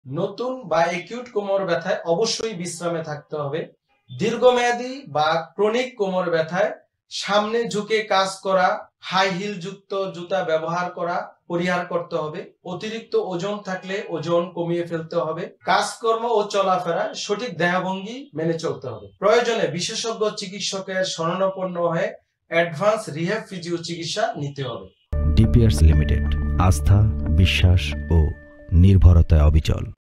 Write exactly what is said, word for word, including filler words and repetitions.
নতুন বা একিউট কোমর ব্যথায় অবশ্যই বিশ্রামে থাকতে হবে। দীর্ঘমেয়াদী বা ক্রনিক কোমর ব্যথায় সামনে ঝুঁকে কাজ করা, হাই হিল যুক্ত জুতা ব্যবহার করা পরিহার করতে হবে। অতিরিক্ত ওজন থাকলে ওজন কমিয়ে ফেলতে হবে। কাজকর্ম ও চলাফেরায় সঠিক দেহভঙ্গি মেনে চলতে হবে। প্রয়োজনে বিশেষজ্ঞ চিকিৎসকের শরণাপন্ন হয়ে অ্যাডভান্স রিহ্যাব ফিজিও চিকিৎসা নিতে হবে। ডিপিআরস লিমিটেড, আস্থা, বিশ্বাস ও নির্ভরতায় অবিচল।